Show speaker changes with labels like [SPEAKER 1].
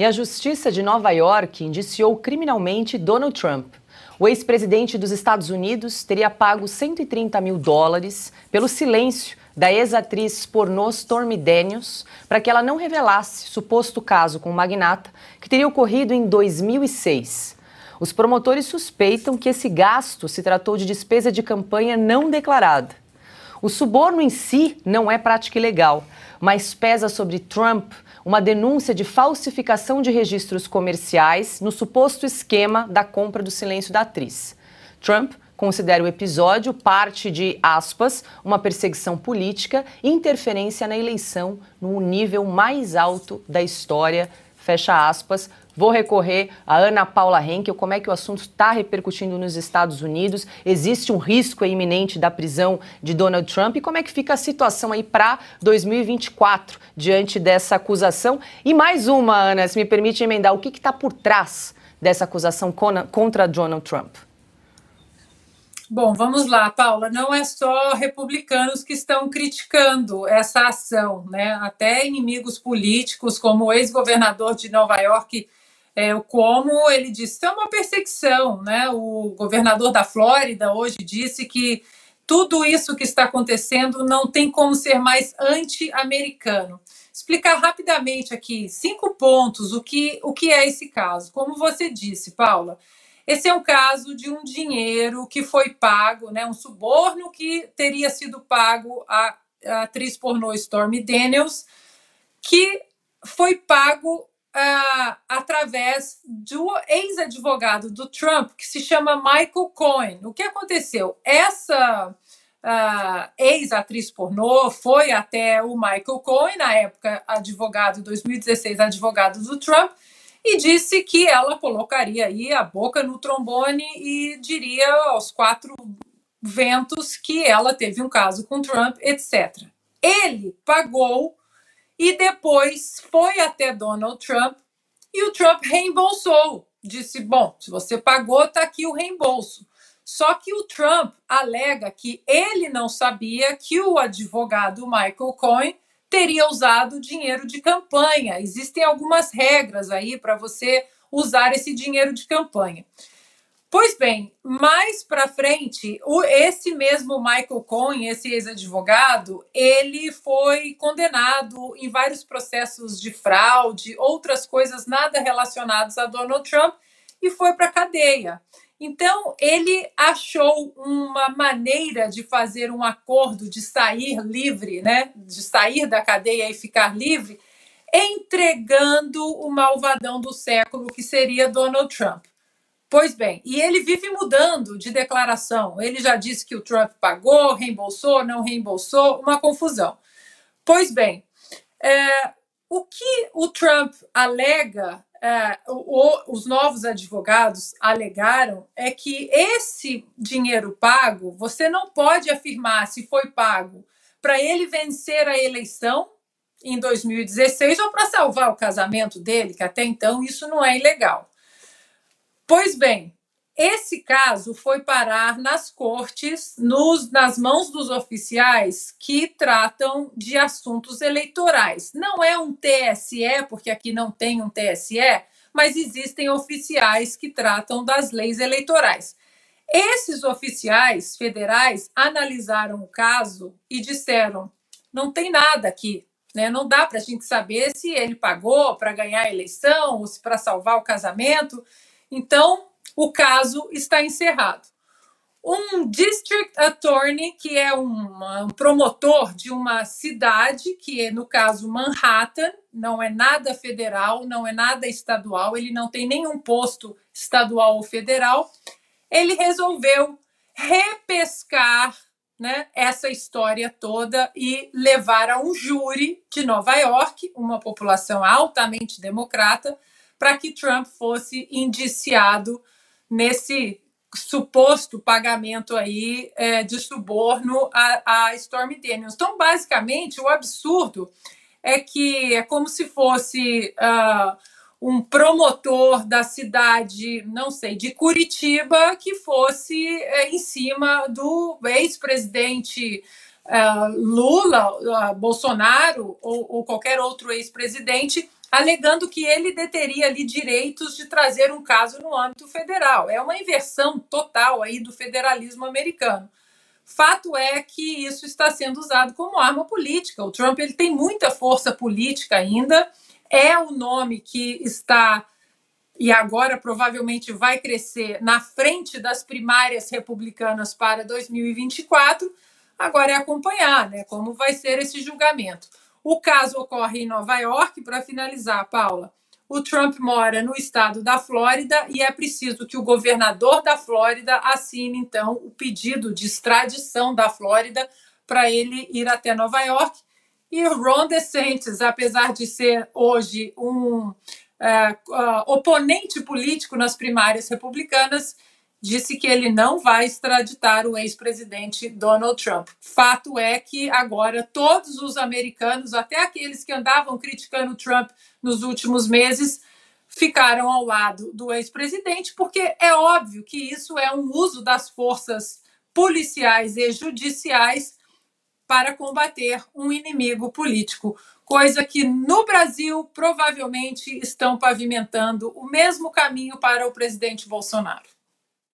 [SPEAKER 1] E a Justiça de Nova York indiciou criminalmente Donald Trump. O ex-presidente dos Estados Unidos teria pago US$130 mil pelo silêncio da ex-atriz pornô Stormy Daniels para que ela não revelasse suposto caso com o magnata que teria ocorrido em 2006. Os promotores suspeitam que esse gasto se tratou de despesa de campanha não declarada. O suborno em si não é prática ilegal, mas pesa sobre Trump uma denúncia de falsificação de registros comerciais no suposto esquema da compra do silêncio da atriz. Trump considera o episódio parte de, aspas, uma perseguição política e interferência na eleição no nível mais alto da história, fecha aspas. Vou recorrer a Ana Paula Henkel. Como é que o assunto está repercutindo nos Estados Unidos? Existe um risco iminente da prisão de Donald Trump? E como é que fica a situação aí para 2024 diante dessa acusação? E mais uma, Ana, se me permite emendar, o que está por trás dessa acusação contra Donald Trump?
[SPEAKER 2] Bom, vamos lá, Paula. Não é só republicanos que estão criticando essa ação, né? Até inimigos políticos, como o ex-governador de Nova York, o Cuomo, ele disse que é uma perseguição, né? O governador da Flórida hoje disse que tudo isso que está acontecendo não tem como ser mais anti-americano. Explicar rapidamente aqui, 5 pontos, o que é esse caso. Como você disse, Paula, esse é um caso de um dinheiro que foi pago, né, um suborno que teria sido pago à atriz pornô Stormy Daniels, que foi pago através do ex-advogado do Trump, que se chama Michael Cohen. O que aconteceu? Essa ex-atriz pornô foi até o Michael Cohen, na época advogado, em 2016, advogado do Trump, e disse que ela colocaria aí a boca no trombone e diria aos 4 ventos que ela teve um caso com Trump, etc. Ele pagou e depois foi até Donald Trump e o Trump reembolsou. Disse, bom, se você pagou, está aqui o reembolso. Só que o Trump alega que ele não sabia que o advogado Michael Cohen teria usado dinheiro de campanha. Existem algumas regras aí para você usar esse dinheiro de campanha. Pois bem, mais para frente, esse mesmo Michael Cohen, esse ex-advogado, ele foi condenado em vários processos de fraude, outras coisas nada relacionadas a Donald Trump, e foi para a cadeia. Então, ele achou uma maneira de fazer um acordo de sair livre, né? De sair da cadeia e ficar livre, entregando o malvadão do século, que seria Donald Trump. Pois bem, e ele vive mudando de declaração. Ele já disse que o Trump pagou, reembolsou, não reembolsou, uma confusão. Pois bem, o que o Trump alega, os novos advogados alegaram, é que esse dinheiro pago, você não pode afirmar se foi pago para ele vencer a eleição em 2016 ou para salvar o casamento dele, que até então isso não é ilegal. Pois bem, esse caso foi parar nas cortes, nas mãos dos oficiais que tratam de assuntos eleitorais. Não é um TSE, porque aqui não tem um TSE, mas existem oficiais que tratam das leis eleitorais. Esses oficiais federais analisaram o caso e disseram: não tem nada aqui, né? Não dá para a gente saber se ele pagou para ganhar a eleição ou se para salvar o casamento. Então, o caso está encerrado. Um district attorney, que é um promotor de uma cidade, que é, no caso, Manhattan, não é nada federal, não é nada estadual, ele não tem nenhum posto estadual ou federal, ele resolveu repescar, né, essa história toda e levar a um júri de Nova York, uma população altamente democrata, para que Trump fosse indiciado nesse suposto pagamento aí de suborno a Stormy Daniels. Então, basicamente, o absurdo é que é como se fosse um promotor da cidade, não sei, de Curitiba, que fosse em cima do ex-presidente Lula, Bolsonaro ou qualquer outro ex-presidente, alegando que ele deteria ali direitos de trazer um caso no âmbito federal. É uma inversão total aí do federalismo americano. Fato é que isso está sendo usado como arma política. O Trump ele tem muita força política ainda, é o nome que está e agora provavelmente vai crescer na frente das primárias republicanas para 2024. Agora é acompanhar, né, como vai ser esse julgamento. O caso ocorre em Nova York. Para finalizar, Paula, o Trump mora no estado da Flórida e é preciso que o governador da Flórida assine, então, o pedido de extradição da Flórida para ele ir até Nova York. E o Ron DeSantis, apesar de ser hoje um oponente político nas primárias republicanas, disse que ele não vai extraditar o ex-presidente Donald Trump. Fato é que agora todos os americanos, até aqueles que andavam criticando Trump nos últimos meses, ficaram ao lado do ex-presidente, porque é óbvio que isso é um uso das forças policiais e judiciais para combater um inimigo político, coisa que no Brasil provavelmente estão pavimentando o mesmo caminho para o presidente Bolsonaro.